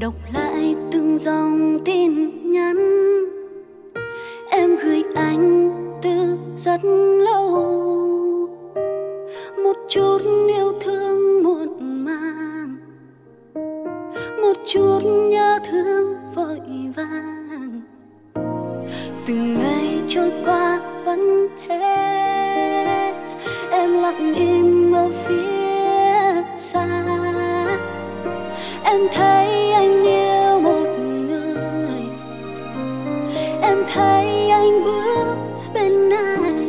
đọc lại từng dòng tin nhắn em gửi anh từ rất lâu. Một chút yêu thương muộn màng, một chút nhớ thương vội vàng. Từng ngày trôi qua vẫn thế, em lặng im ở phía xa. Em thấy anh yêu một người, em thấy anh bước bên ai.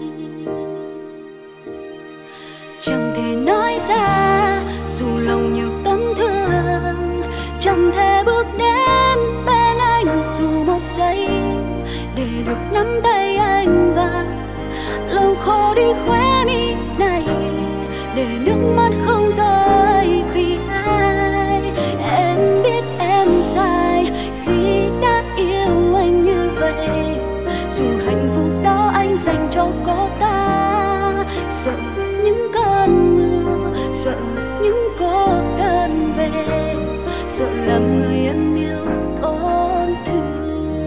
Chẳng thể nói ra dù lòng nhiều tổn thương, chẳng thể bước đến bên anh dù một giây để được nắm tay anh và lòng khô đi khóe mi này để nước mắt không rơi vì ai. Em biết em sai khi đã yêu anh như vậy, dù hạnh phúc đó anh dành cho cô ta. Sợ những cơn mưa, sợ những cô đơn về, sợ làm người anh yêu tổn thương.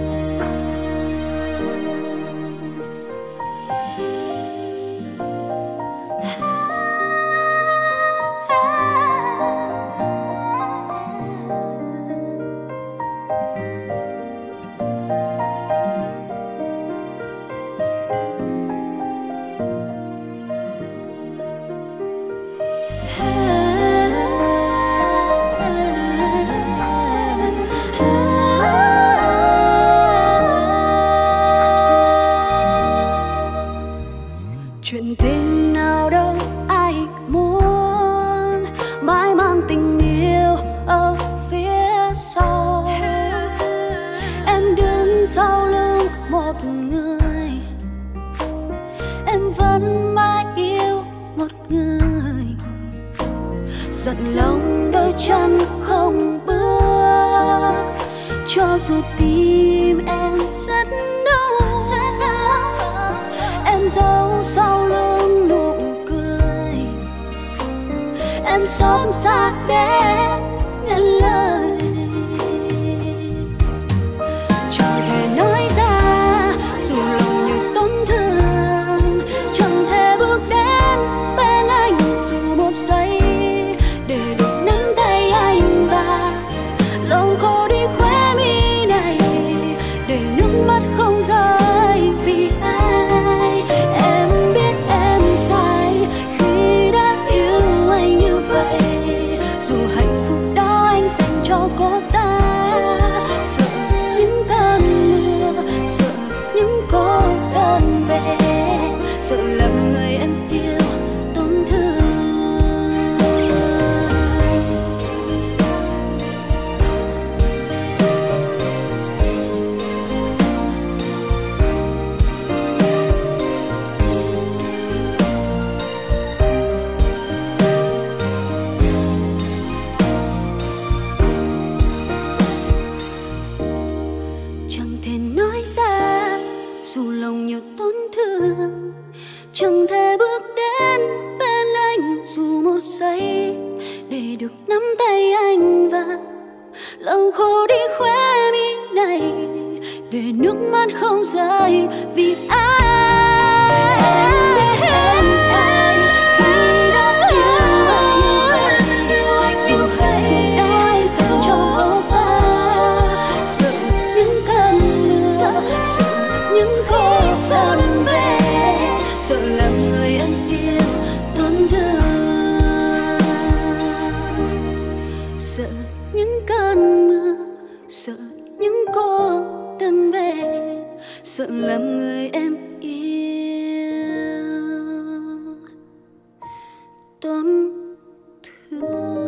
Chuyện tình nào đâu ai muốn mãi mang tình yêu ở phía sau. Em đứng sau lưng một người, em vẫn mãi yêu một người. Giận lòng đôi chân không bước, cho dù tim em rất đau. Em giấu sau lưng nụ cười, em xót xa để ngắt lời. Chẳng thể nói ra dù lòng nhiều tổn thương, chẳng thể bước đến bên anh dù một giây để được nắm tay anh và lòng khô đi khóe mi này để nước mắt không rơi vì ai. Em biết em sai khi đã yêu anh như vậy, dù hạnh phúc đó anh dành cho cô ta. Sợ những cơn mưa, sợ những cô đơn về, sợ làm người em yêu tổn thương. Chẳng thể nói ra dù lòng nhiều tổn thương, chẳng thể bước đến bên anh dù một giây để được nắm tay anh và lòng khô đi khóe mi này để nước mắt không rơi vì ai. Em biết em sai khi đã yêu anh như vậy, dù hạnh phúc đó anh dành cho cô ta. Sợ những cơn mưa, sợ những cô đơn về, sợ làm người anh yêu tổn thương. Sợ những cơn mưa, sợ những cô đơn về, sợ làm người em yêu tổn thương.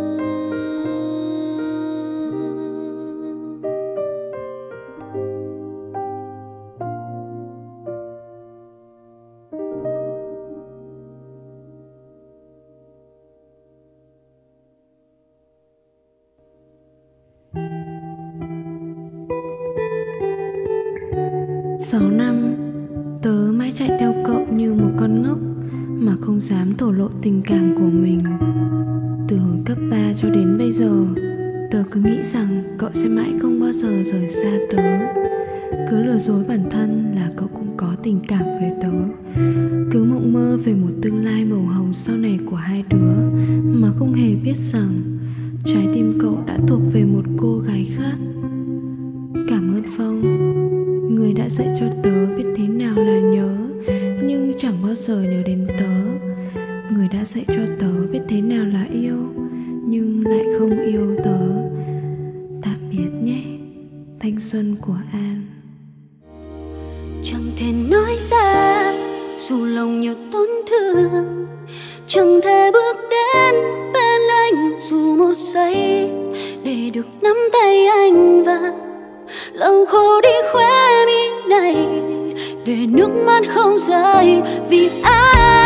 Sáu năm, tớ mãi chạy theo cậu như một con ngốc mà không dám thổ lộ tình cảm của mình. Từ hồi cấp 3 cho đến bây giờ, Tớ cứ nghĩ rằng cậu sẽ mãi không bao giờ rời xa tớ, cứ lừa dối bản thân là cậu cũng có tình cảm với tớ, cứ mộng mơ về một tương lai màu hồng sau này của hai đứa, mà không hề biết rằng trái tim cậu đã thuộc về một cô gái khác. Cảm ơn Phong, người đã dạy cho tớ biết thế nào là nhớ nhưng chẳng bao giờ nhớ đến tớ. Người đã dạy cho tớ biết thế nào là yêu nhưng lại không yêu tớ. Tạm biệt nhé, thanh xuân của An. Chẳng thể nói ra dù lòng nhiều tổn thương, chẳng thể bước đến bên anh dù một giây để được nắm tay anh và lau khô đi khóe mi này để nước mắt không rơi vì ai.